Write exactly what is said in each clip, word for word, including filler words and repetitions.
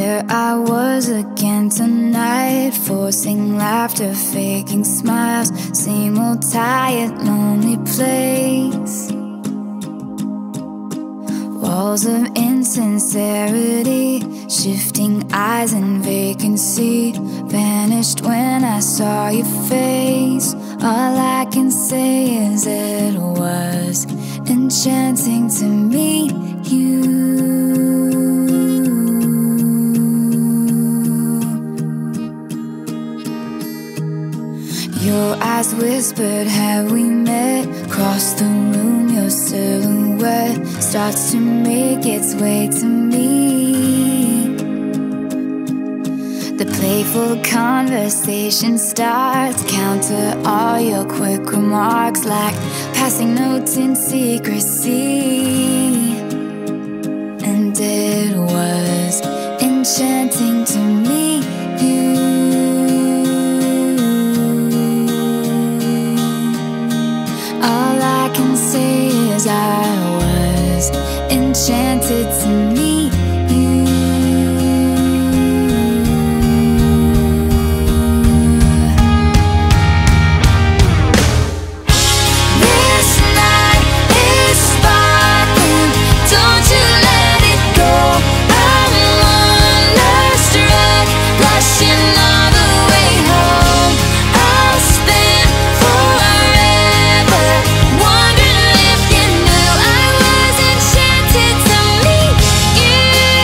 Here I was again tonight, forcing laughter, faking smiles. Same old tired, lonely place. Walls of insincerity, shifting eyes and vacancy. Vanished when I saw your face. All I can say is it was enchanting to meet you. Your eyes whispered, have we met? Across the room, your silhouette starts to make its way to me. The playful conversation starts, counter all your quick remarks like passing notes in secrecy. And it was enchanting to meet you. All I can say is I was enchanted to meet you. This night is sparkling, don't you let it go. I'm wonderstruck, blushing all the way home. I'll spend forever wondering if you knew I was enchanted to meet you.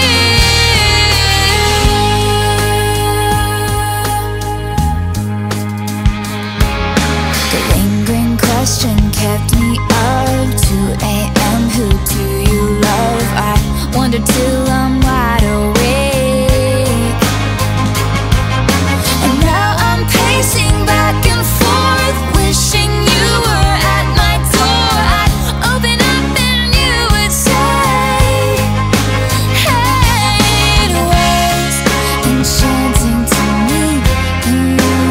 The lingering question kept me up. two A M Who do you love? I wonder till I'm wide awake. And now I'm pacing back and forth, wishing you were at my door. I'd open up and you would say, hey, it was enchanting to meet you.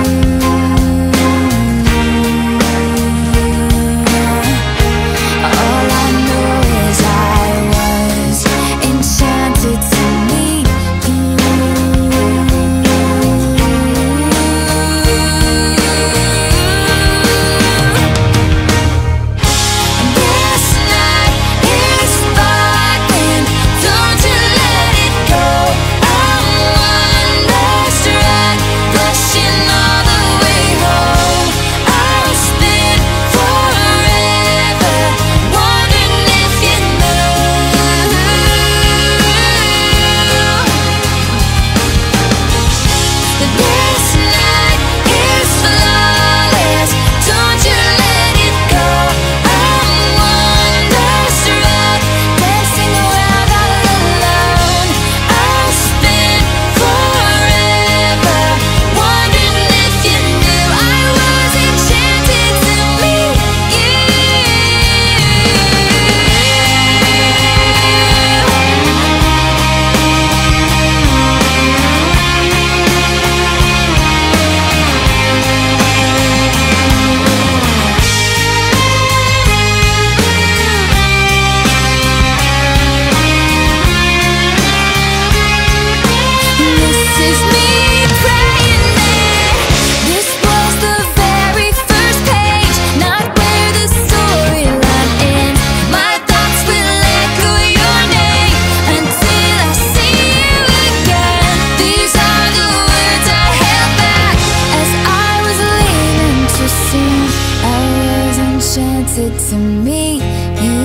All I know is I was enchanted to meet you. This night is sparkling, don't you let it go. I'm wonderstruck, blushing all the way home. I'll spend forever wondering if you knew. This night is flawless, don't you let it go. I'm wonderstruck, dancing around all alone. I'll spend forever wondering if you knew I was enchanted to meet you. This is me praying that this was the very first page, not where the storyline ends. My thoughts will echo your name until I see you again. These are the words I held back as I was leaving to sing. I was enchanted to meet you.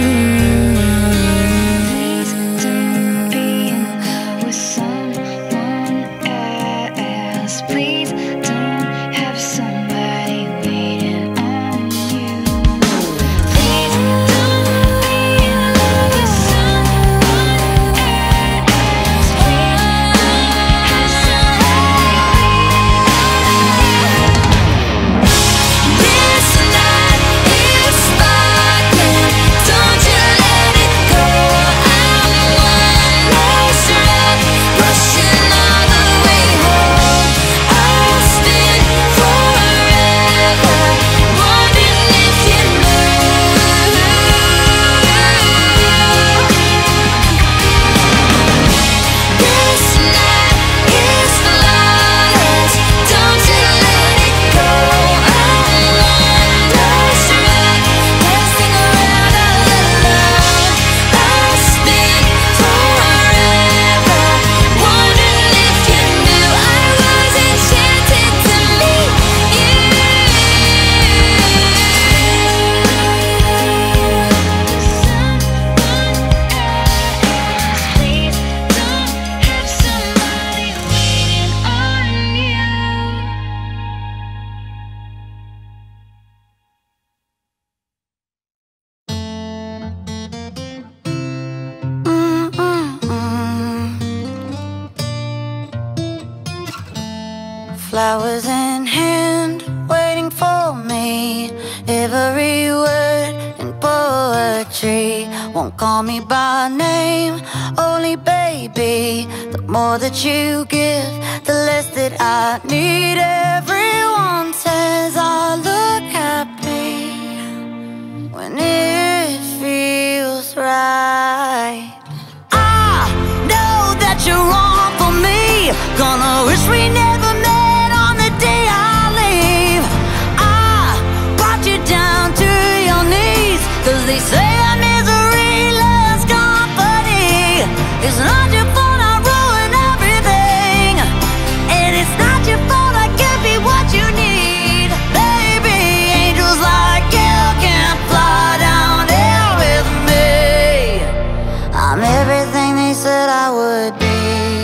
Please don't be in love with someone else. Please don't have somebody waiting on you. Please don't be in love with someone else. Please don't have somebody. This night is sparkling, don't you let it go. I'm wonderstruck, rushing all the way home. I'll flowers in hand, waiting for me. Every word in poetry won't call me by name, only baby. The more that you give, the less that I need. Everyone says I look happy when it feels right. I know that you're wrong for me, gonna wish we never met on the day I leave. I brought you down to your knees, cause they say that misery loves company. It's not your fault I ruin everything, and it's not your fault I can't be what you need. Baby, angels like you can't fly down here with me. I'm everything they said I would be.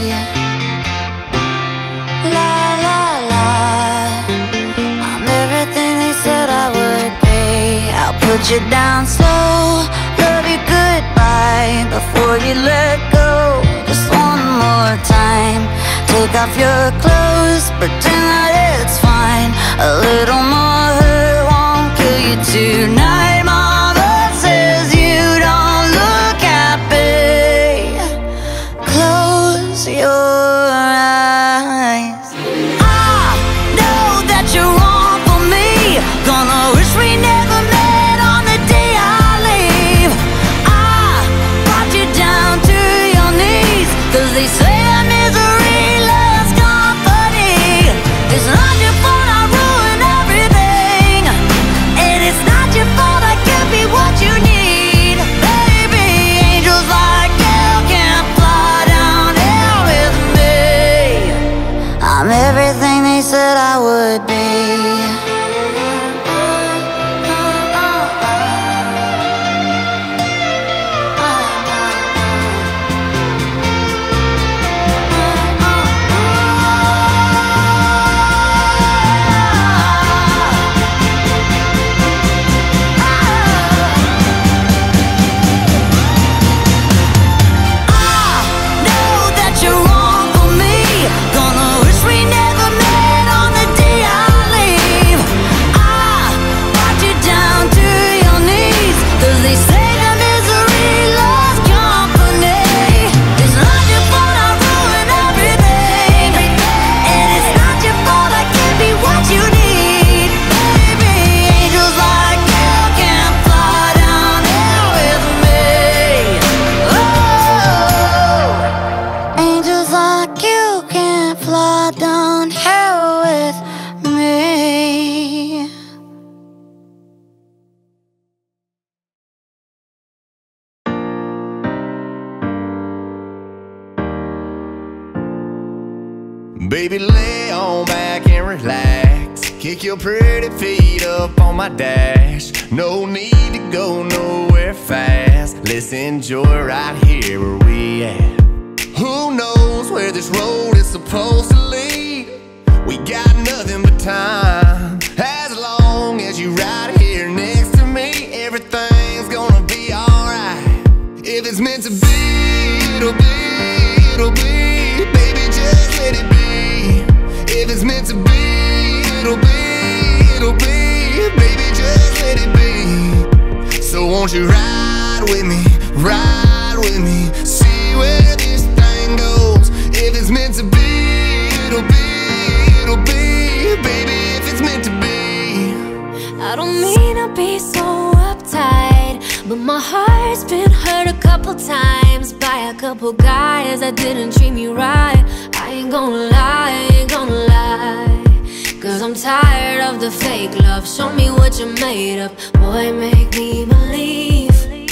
La la la, I'm everything they said I would be. I'll put you down slow, love you goodbye before you let go. Just one more time, take off your clothes, pretend that it's fine. A little more hurt won't kill you tonight. Mama says you don't look happy, close your eyes. I know that you're wrong for me, gonna wish we never met on the day I leave. I brought you down to your knees, cause they say that misery loves company. It's not your fault I ruin everything, and it's not your fault I can't be what you need. Baby, angels like you can't fly down here with me. I'm everything they said I would be. Baby, lay on back and relax. Kick your pretty feet up on my dash. No need to go nowhere fast. Let's enjoy right here where we at. Who knows where this road is supposed to lead? We got nothing but time. As long as you right here next to me, everything's gonna be alright. If it's meant to be, it'll be, it'll be. Baby, just let it be. If it's meant to be, it'll be, it'll be. Baby, just let it be. So won't you ride with me, ride with me, see where this thing goes. If it's meant to be, it'll be, it'll be. Baby, if it's meant to be. I don't mean to be so uptight, but my heart's been hurt a couple times by a couple guys that didn't treat me right. I ain't gonna lie, I ain't gonna lie, cause I'm tired of the fake love. Show me what you're made of, boy, make me believe.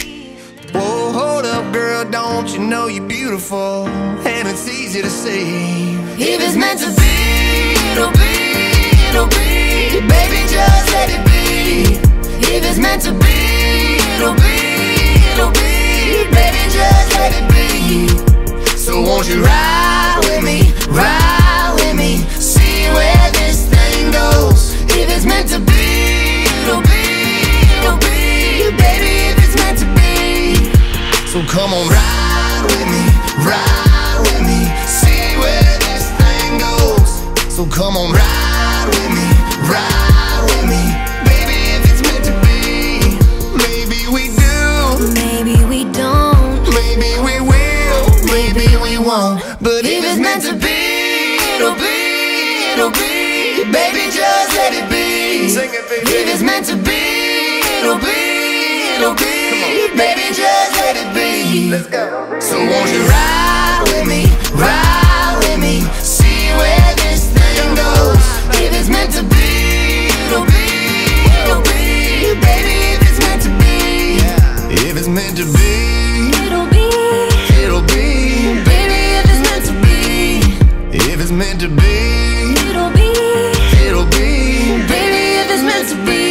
Whoa, hold up, girl, don't you know you're beautiful? And it's easy to see. If it's meant to be, it'll be, it'll be. Baby, just let it be. If it's meant to be, it'll be, it'll be. Baby, just let it be. So won't you ride with me, ride with me, see where this thing goes. If it's meant to be, it'll be, it'll be. Baby, if it's meant to be. So come on, ride with me, ride with me, see where this thing goes. So come on, ride with me, ride with me. Baby, if it's meant to be, maybe we do, maybe we don't, maybe we will, maybe we won't. But if it's meant to be, it'll be, it'll be. Baby, just let it be. Sing it, baby. If it's meant to be, it'll be, it'll be. Baby, just let it be. Let's go. So won't you ride with me, ride with me, see where this thing goes. If it's meant to be, it'll be, it'll be. Baby, if it's meant to be, if it's meant to be, it'll be, it'll be. Baby, if it's meant to be, if it's meant to be, it'll be, it'll be. Baby, if it's meant to be.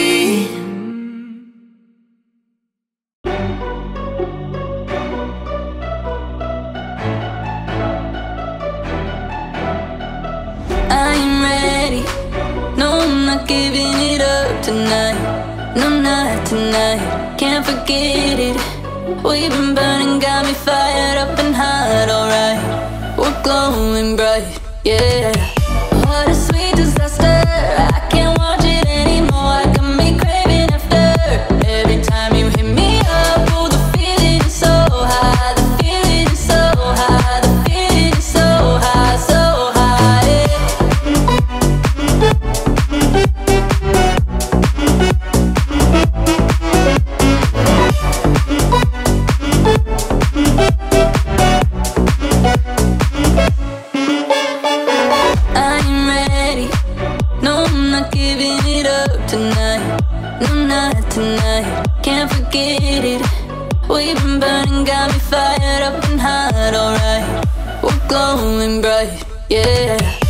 I'm ready. No, I'm not giving it up tonight. No, not tonight. Can't forget it. We've been burning, got me fired up and hot, alright. We're glowing bright, yeah. What a sweet disaster. I can't watch it anymore. I got me craving after. Every time you hit me up, oh, the feeling is so high. The feeling is so high. The feeling is so high, so high, yeah. I'm ready. No, I'm not giving it up tonight. No, not tonight. Can't forget it. We've been burning, got me fired up and hot, alright. We're glowing bright, yeah.